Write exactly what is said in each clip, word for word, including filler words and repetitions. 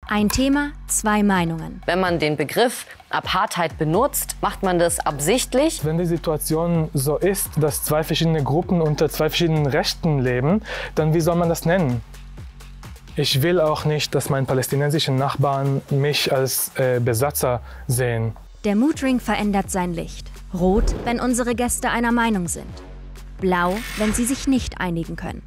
Ein Thema, zwei Meinungen. Wenn man den Begriff Apartheid benutzt, macht man das absichtlich. Wenn die Situation so ist, dass zwei verschiedene Gruppen unter zwei verschiedenen Rechten leben, dann wie soll man das nennen? Ich will auch nicht, dass meine palästinensischen Nachbarn mich als äh, Besatzer sehen. Der Moodring verändert sein Licht. Rot, wenn unsere Gäste einer Meinung sind. Blau, wenn sie sich nicht einigen können.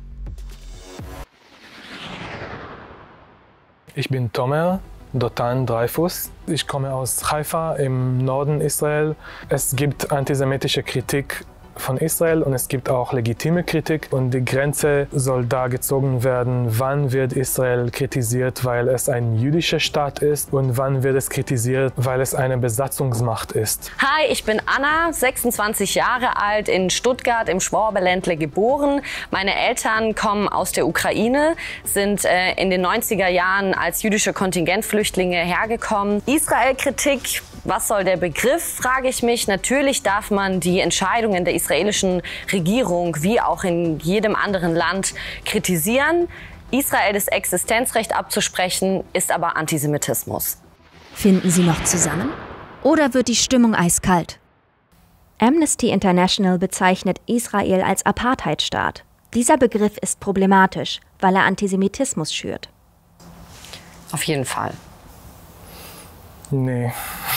Ich bin Tomer Dotan Dreyfus. Ich komme aus Haifa im Norden Israel. Es gibt antisemitische Kritik von Israel und es gibt auch legitime Kritik. Und die Grenze soll da gezogen werden, wann wird Israel kritisiert, weil es ein jüdischer Staat ist und wann wird es kritisiert, weil es eine Besatzungsmacht ist. Hi, ich bin Anna, sechsundzwanzig Jahre alt, in Stuttgart im Schwabenländle geboren. Meine Eltern kommen aus der Ukraine, sind äh, in den neunziger Jahren als jüdische Kontingentflüchtlinge hergekommen. Israel-Kritik, was soll der Begriff, frage ich mich. Natürlich darf man die Entscheidungen der israelischen Regierung wie auch in jedem anderen Land kritisieren. Israel das Existenzrecht abzusprechen, ist aber Antisemitismus. Finden Sie noch zusammen? Oder wird die Stimmung eiskalt? Amnesty International bezeichnet Israel als Apartheidstaat. Dieser Begriff ist problematisch, weil er Antisemitismus schürt. Auf jeden Fall. Nee.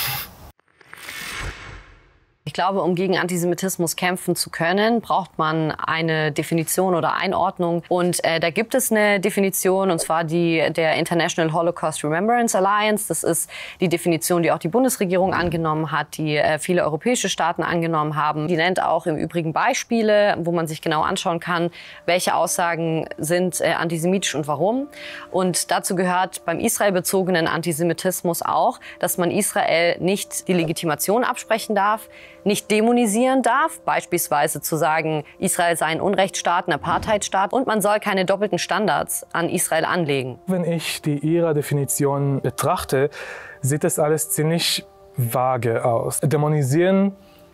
Ich glaube, um gegen Antisemitismus kämpfen zu können, braucht man eine Definition oder Einordnung. Und äh, da gibt es eine Definition, und zwar die der International Holocaust Remembrance Alliance. Das ist die Definition, die auch die Bundesregierung angenommen hat, die äh, viele europäische Staaten angenommen haben. Die nennt auch im Übrigen Beispiele, wo man sich genau anschauen kann, welche Aussagen sind äh, antisemitisch und warum. Und dazu gehört beim israelbezogenen Antisemitismus auch, dass man Israel nicht die Legitimation absprechen darf, nicht dämonisieren darf, beispielsweise zu sagen, Israel sei ein Unrechtsstaat, ein Apartheidstaat, und man soll keine doppelten Standards an Israel anlegen. Wenn ich die ihrer Definition betrachte, sieht es alles ziemlich vage aus. Dämonisieren,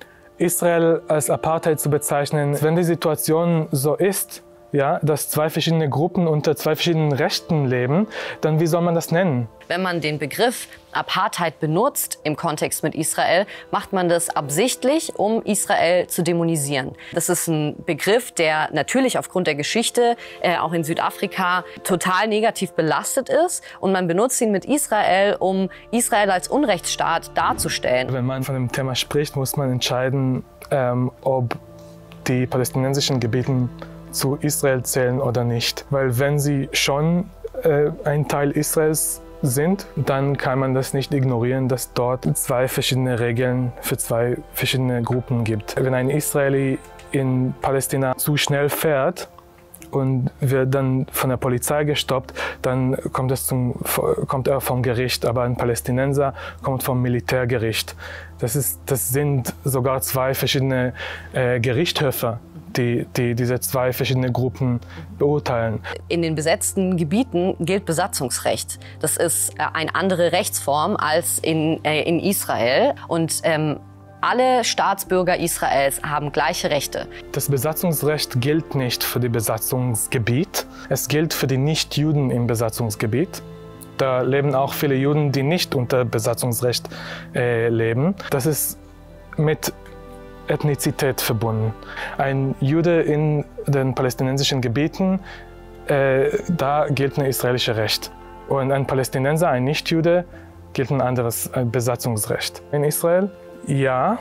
Israel als Apartheid zu bezeichnen, wenn die Situation so ist, ja, dass zwei verschiedene Gruppen unter zwei verschiedenen Rechten leben, dann wie soll man das nennen? Wenn man den Begriff Apartheid benutzt im Kontext mit Israel, macht man das absichtlich, um Israel zu dämonisieren. Das ist ein Begriff, der natürlich aufgrund der Geschichte, äh, auch in Südafrika, total negativ belastet ist. Und man benutzt ihn mit Israel, um Israel als Unrechtsstaat darzustellen. Wenn man von dem Thema spricht, muss man entscheiden, ähm, ob die palästinensischen Gebiete zu Israel zählen oder nicht. Weil wenn sie schon äh, ein Teil Israels sind, dann kann man das nicht ignorieren, dass dort zwei verschiedene Regeln für zwei verschiedene Gruppen gibt. Wenn ein Israeli in Palästina zu schnell fährt und wird dann von der Polizei gestoppt, dann kommt, es zum, kommt er vom Gericht, aber ein Palästinenser kommt vom Militärgericht. Das, ist, das sind sogar zwei verschiedene äh, Gerichtshöfe, Die, die diese zwei verschiedene Gruppen beurteilen. In den besetzten Gebieten gilt Besatzungsrecht. Das ist äh, eine andere Rechtsform als in, äh, in Israel. Und ähm, alle Staatsbürger Israels haben gleiche Rechte. Das Besatzungsrecht gilt nicht für das Besatzungsgebiet. Es gilt für die Nichtjuden im Besatzungsgebiet. Da leben auch viele Juden, die nicht unter Besatzungsrecht äh, leben. Das ist mit Ethnizität verbunden. Ein Jude in den palästinensischen Gebieten, äh, da gilt ein israelisches Recht. Und ein Palästinenser, ein Nichtjude, gilt ein anderes ein Besatzungsrecht. In Israel, ja,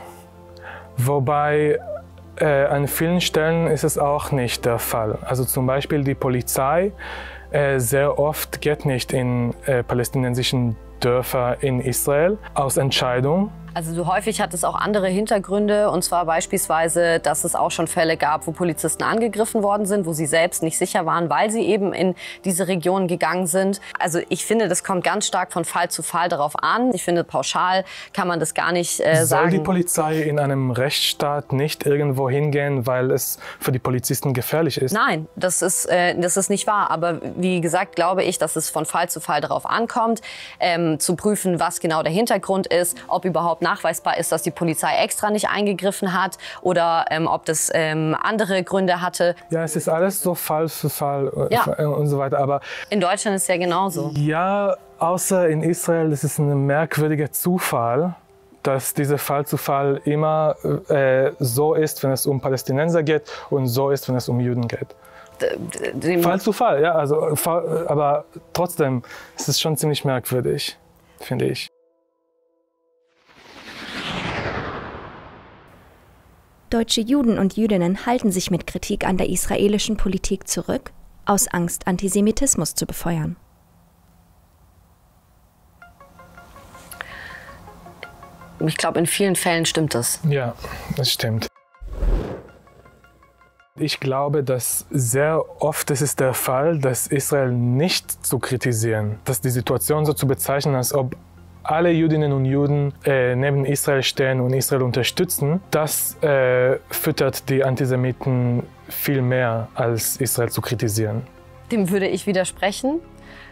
wobei äh, an vielen Stellen ist es auch nicht der Fall. Also zum Beispiel die Polizei äh, sehr oft geht nicht in äh, palästinensischen Dörfer in Israel aus Entscheidung. Also so häufig hat es auch andere Hintergründe, und zwar beispielsweise, dass es auch schon Fälle gab, wo Polizisten angegriffen worden sind, wo sie selbst nicht sicher waren, weil sie eben in diese Region gegangen sind. Also ich finde, das kommt ganz stark von Fall zu Fall darauf an. Ich finde, pauschal kann man das gar nicht äh, sagen. Soll die Polizei in einem Rechtsstaat nicht irgendwo hingehen, weil es für die Polizisten gefährlich ist? Nein, das ist, äh, das ist nicht wahr. Aber wie gesagt, glaube ich, dass es von Fall zu Fall darauf ankommt, ähm, zu prüfen, was genau der Hintergrund ist, ob überhaupt ob nachweisbar ist, dass die Polizei extra nicht eingegriffen hat oder ähm, ob das ähm, andere Gründe hatte. Ja, es ist alles so Fall für Fall ja. und so weiter. Aber in Deutschland ist es ja genauso. Ja, außer in Israel, das ist ein merkwürdiger Zufall, dass dieser Fall zu Fall immer äh, so ist, wenn es um Palästinenser geht und so ist, wenn es um Juden geht. D Fall zu Fall, ja, also, aber trotzdem ist es schon ziemlich merkwürdig, finde ich. Deutsche Juden und Jüdinnen halten sich mit Kritik an der israelischen Politik zurück, aus Angst, Antisemitismus zu befeuern. Ich glaube, in vielen Fällen stimmt das. Ja, das stimmt. Ich glaube, dass sehr oft ist es der Fall, dass Israel nicht zu kritisieren, dass die Situation so zu bezeichnen, als ob alle Jüdinnen und Juden äh, neben Israel stehen und Israel unterstützen, das äh, füttert die Antisemiten viel mehr, als Israel zu kritisieren. Dem würde ich widersprechen,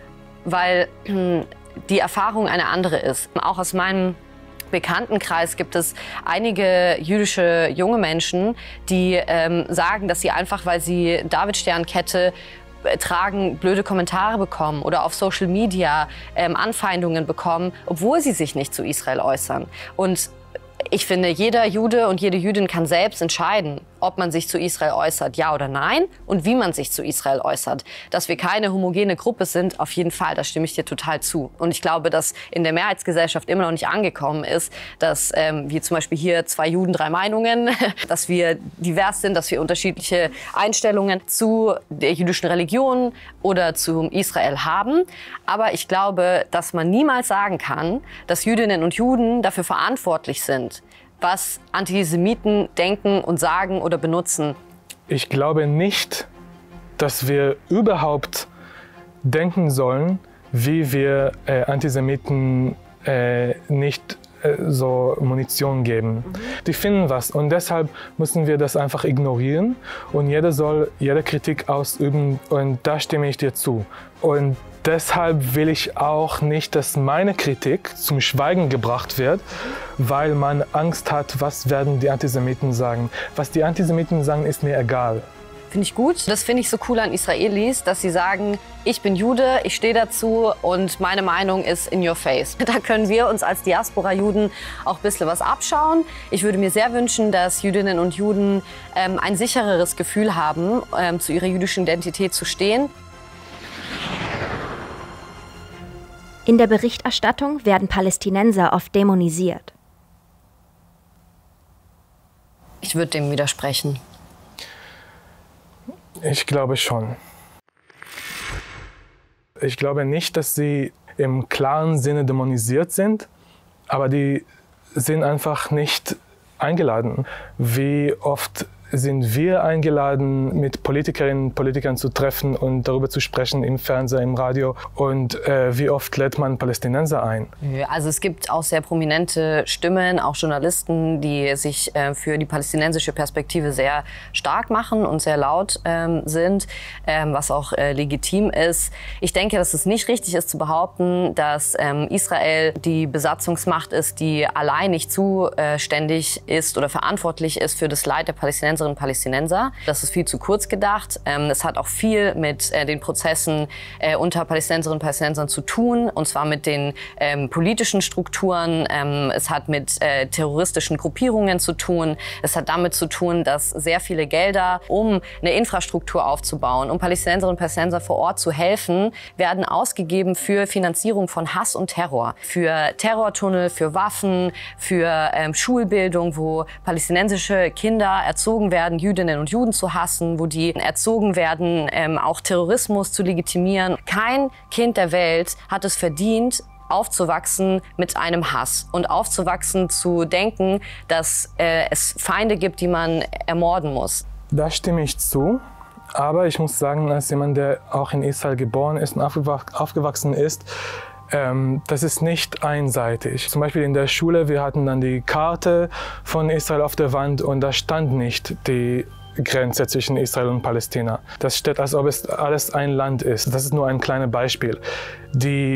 weil äh, die Erfahrung eine andere ist. Auch aus meinem Bekanntenkreis gibt es einige jüdische junge Menschen, die ähm, sagen, dass sie einfach, weil sie Davidsternkette tragen, blöde Kommentare bekommen oder auf Social Media ähm, Anfeindungen bekommen, obwohl sie sich nicht zu Israel äußern. Und ich finde, jeder Jude und jede Jüdin kann selbst entscheiden, ob man sich zu Israel äußert, ja oder nein, und wie man sich zu Israel äußert. Dass wir keine homogene Gruppe sind, auf jeden Fall, da stimme ich dir total zu. Und ich glaube, dass in der Mehrheitsgesellschaft immer noch nicht angekommen ist, dass ähm, wir zum Beispiel hier zwei Juden, drei Meinungen, dass wir divers sind, dass wir unterschiedliche Einstellungen zu der jüdischen Religion oder zu Israel haben. Aber ich glaube, dass man niemals sagen kann, dass Jüdinnen und Juden dafür verantwortlich sind, was Antisemiten denken und sagen oder benutzen. Ich glaube nicht, dass wir überhaupt denken sollen, wie wir äh, Antisemiten äh, nicht äh, so Munition geben. Mhm. Die finden was und deshalb müssen wir das einfach ignorieren und jeder soll jede Kritik ausüben und da stimme ich dir zu. Und deshalb will ich auch nicht, dass meine Kritik zum Schweigen gebracht wird, weil man Angst hat, was werden die Antisemiten sagen. Was die Antisemiten sagen, ist mir egal. Finde ich gut. Das finde ich so cool an Israelis, dass sie sagen, ich bin Jude, ich stehe dazu und meine Meinung ist in your face. Da können wir uns als Diaspora-Juden auch ein bisschen was abschauen. Ich würde mir sehr wünschen, dass Jüdinnen und Juden ähm, ein sichereres Gefühl haben, ähm, zu ihrer jüdischen Identität zu stehen. In der Berichterstattung werden Palästinenser oft dämonisiert. Ich würde dem widersprechen. Ich glaube schon. Ich glaube nicht, dass sie im klaren Sinne dämonisiert sind, aber die sind einfach nicht eingeladen. Wie oft sind wir eingeladen, mit Politikerinnen und Politikern zu treffen und darüber zu sprechen im Fernsehen, im Radio. Und äh, wie oft lädt man Palästinenser ein? Also es gibt auch sehr prominente Stimmen, auch Journalisten, die sich äh, für die palästinensische Perspektive sehr stark machen und sehr laut ähm, sind, ähm, was auch äh, legitim ist. Ich denke, dass es nicht richtig ist zu behaupten, dass ähm, Israel die Besatzungsmacht ist, die allein nicht zuständig ist oder verantwortlich ist für das Leid der Palästinenser und Palästinenser. Das ist viel zu kurz gedacht. Es hat auch viel mit den Prozessen unter Palästinenserinnen und Palästinensern zu tun, und zwar mit den ähm, politischen Strukturen. Ähm, es hat mit äh, terroristischen Gruppierungen zu tun. Es hat damit zu tun, dass sehr viele Gelder, um eine Infrastruktur aufzubauen, um Palästinenserinnen und Palästinenser vor Ort zu helfen, werden ausgegeben für Finanzierung von Hass und Terror. Für Terrortunnel, für Waffen, für ähm, Schulbildung, wo palästinensische Kinder erzogen werden, Jüdinnen und Juden zu hassen, wo die erzogen werden, ähm, auch Terrorismus zu legitimieren. Kein Kind der Welt hat es verdient, aufzuwachsen mit einem Hass und aufzuwachsen zu denken, dass äh, es Feinde gibt, die man ermorden muss. Da stimme ich zu. Aber ich muss sagen, als jemand, der auch in Israel geboren ist und aufgewachsen ist, Ähm, das ist nicht einseitig. Zum Beispiel in der Schule, wir hatten dann die Karte von Israel auf der Wand und da stand nicht die Grenze zwischen Israel und Palästina. Das steht, als ob es alles ein Land ist. Das ist nur ein kleines Beispiel. Die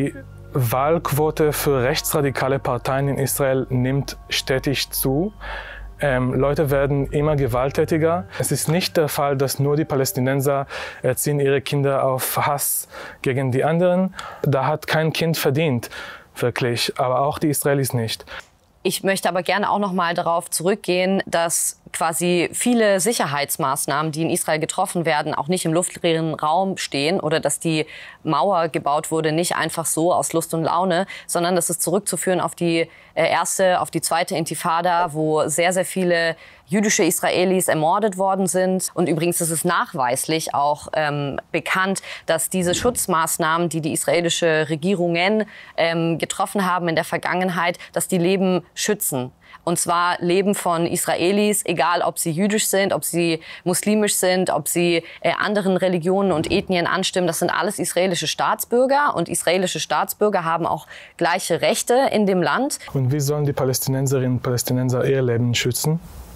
Wahlquote für rechtsradikale Parteien in Israel nimmt stetig zu. Ähm, Leute werden immer gewalttätiger. Es ist nicht der Fall, dass nur die Palästinenser erziehen ihre Kinder auf Hass gegen die anderen. Da hat kein Kind verdient, wirklich, aber auch die Israelis nicht. Ich möchte aber gerne auch noch mal darauf zurückgehen, dass quasi viele Sicherheitsmaßnahmen, die in Israel getroffen werden, auch nicht im luftleeren Raum stehen oder dass die Mauer gebaut wurde, nicht einfach so aus Lust und Laune, sondern das ist zurückzuführen auf die erste, auf die zweite Intifada, wo sehr, sehr viele jüdische Israelis ermordet worden sind. Und übrigens ist es nachweislich auch ähm, bekannt, dass diese Schutzmaßnahmen, die die israelische Regierungen ähm, getroffen haben in der Vergangenheit, dass die Leben schützen. Und zwar Leben von Israelis, egal ob sie jüdisch sind, ob sie muslimisch sind, ob sie äh, anderen Religionen und Ethnien anstimmen. Das sind alles israelische Staatsbürger. Und israelische Staatsbürger haben auch gleiche Rechte in dem Land. Und wie sollen die Palästinenserinnen und Palästinenser ihr Leben schützen?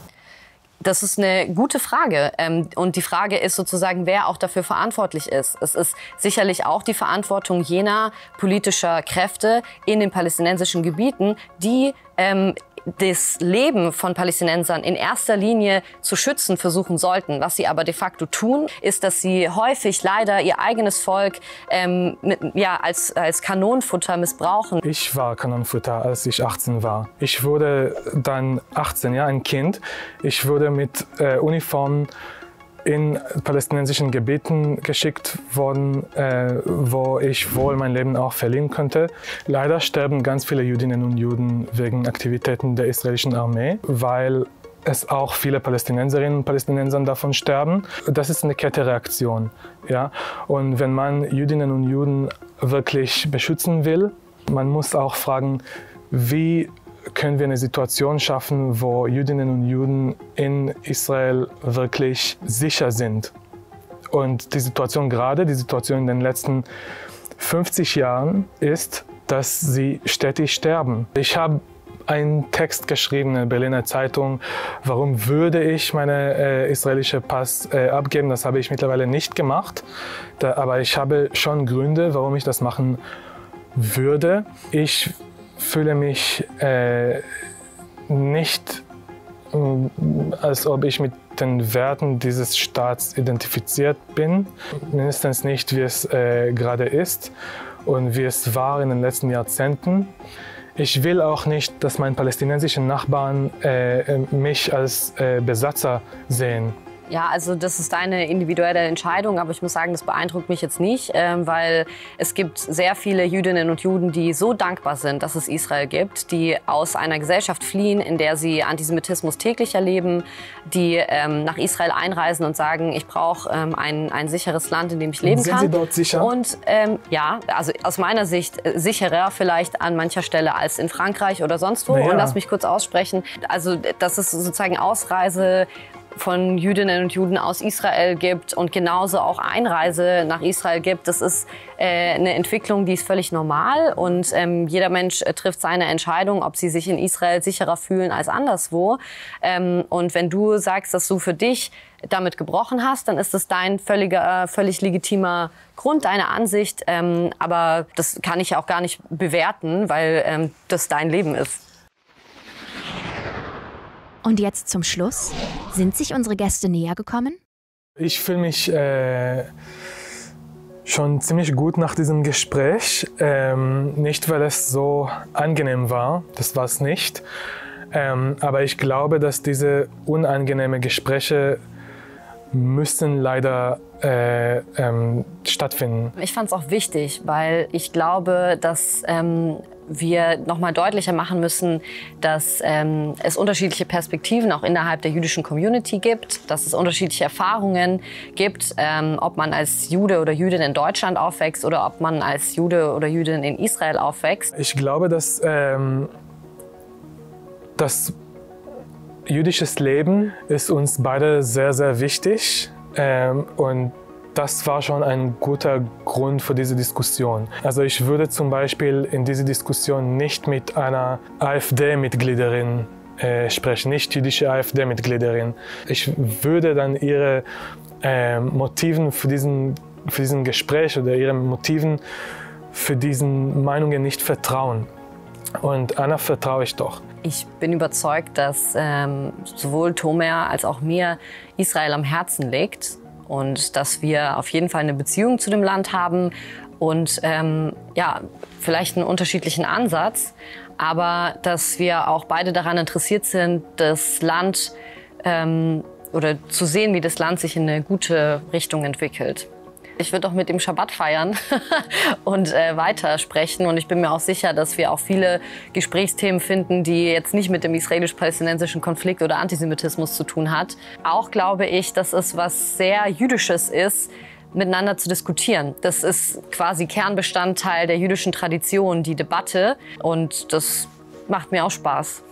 Das ist eine gute Frage. Und die Frage ist sozusagen, wer auch dafür verantwortlich ist. Es ist sicherlich auch die Verantwortung jener politischer Kräfte in den palästinensischen Gebieten, die ähm, das Leben von Palästinensern in erster Linie zu schützen versuchen sollten. Was sie aber de facto tun, ist, dass sie häufig leider ihr eigenes Volk ähm, mit, ja, als, als Kanonenfutter missbrauchen. Ich war Kanonenfutter, als ich achtzehn war. Ich wurde dann achtzehn, ja, ein Kind. Ich wurde mit äh, Uniform in palästinensischen Gebieten geschickt worden, äh, wo ich wohl mein Leben auch verlieren könnte. Leider sterben ganz viele Jüdinnen und Juden wegen Aktivitäten der israelischen Armee, weil es auch viele Palästinenserinnen und Palästinenser davon sterben. Das ist eine Kettenreaktion. Ja? Und wenn man Jüdinnen und Juden wirklich beschützen will, man muss auch fragen, wie können wir eine Situation schaffen, wo Jüdinnen und Juden in Israel wirklich sicher sind. Und die Situation gerade, die Situation in den letzten fünfzig Jahren ist, dass sie stetig sterben. Ich habe einen Text geschrieben in der Berliner Zeitung, warum würde ich meine äh, israelische Pass äh, abgeben. Das habe ich mittlerweile nicht gemacht, da, aber ich habe schon Gründe, warum ich das machen würde. Ich fühle mich äh, nicht, äh, als ob ich mit den Werten dieses Staats identifiziert bin. Mindestens nicht, wie es äh, gerade ist und wie es war in den letzten Jahrzehnten. Ich will auch nicht, dass meine palästinensischen Nachbarn äh, mich als äh, Besatzer sehen. Ja, also das ist deine individuelle Entscheidung, aber ich muss sagen, das beeindruckt mich jetzt nicht, ähm, weil es gibt sehr viele Jüdinnen und Juden, die so dankbar sind, dass es Israel gibt, die aus einer Gesellschaft fliehen, in der sie Antisemitismus täglich erleben, die ähm, nach Israel einreisen und sagen, ich brauche ähm, ein, ein sicheres Land, in dem ich leben sind kann. Sind Sie dort sicher? Und ähm, ja, also aus meiner Sicht äh, sicherer vielleicht an mancher Stelle als in Frankreich oder sonst wo. Ja. Und lass mich kurz aussprechen, also dass es sozusagen Ausreise von Jüdinnen und Juden aus Israel gibt und genauso auch Einreise nach Israel gibt. Das ist äh, eine Entwicklung, die ist völlig normal und ähm, jeder Mensch äh, trifft seine Entscheidung, ob sie sich in Israel sicherer fühlen als anderswo. Ähm, und wenn du sagst, dass du für dich damit gebrochen hast, dann ist das dein völliger, äh, völlig legitimer Grund, deine Ansicht. Ähm, aber das kann ich auch gar nicht bewerten, weil ähm, das dein Leben ist. Und jetzt zum Schluss. Sind sich unsere Gäste näher gekommen? Ich fühle mich äh, schon ziemlich gut nach diesem Gespräch. Ähm, nicht, weil es so angenehm war, das war es nicht. Ähm, aber ich glaube, dass diese unangenehmen Gespräche müssen leider äh, ähm, stattfinden. Ich fand es auch wichtig, weil ich glaube, dass ähm, wir noch mal deutlicher machen müssen, dass ähm, es unterschiedliche Perspektiven auch innerhalb der jüdischen Community gibt, dass es unterschiedliche Erfahrungen gibt, ähm, ob man als Jude oder Jüdin in Deutschland aufwächst oder ob man als Jude oder Jüdin in Israel aufwächst. Ich glaube, dass ähm, das jüdisches Leben ist uns beide sehr, sehr wichtig ähm, und das war schon ein guter Grund für diese Diskussion. Also ich würde zum Beispiel in dieser Diskussion nicht mit einer AfD-Mitgliederin äh, sprechen, nicht jüdische AfD-Mitgliederin. Ich würde dann ihre äh, Motiven für diesen, für diesen Gespräch oder ihre Motiven für diesen Meinungen nicht vertrauen. Und Anna vertraue ich doch. Ich bin überzeugt, dass ähm, sowohl Tomer als auch mir Israel am Herzen liegt und dass wir auf jeden Fall eine Beziehung zu dem Land haben und ähm, ja, vielleicht einen unterschiedlichen Ansatz, aber dass wir auch beide daran interessiert sind, das Land ähm, oder zu sehen, wie das Land sich in eine gute Richtung entwickelt. Ich würde auch mit dem Schabbat feiern und äh, weitersprechen. Und ich bin mir auch sicher, dass wir auch viele Gesprächsthemen finden, die jetzt nicht mit dem israelisch-palästinensischen Konflikt oder Antisemitismus zu tun hat. Auch glaube ich, dass es was sehr Jüdisches ist, miteinander zu diskutieren. Das ist quasi Kernbestandteil der jüdischen Tradition, die Debatte. Und das macht mir auch Spaß.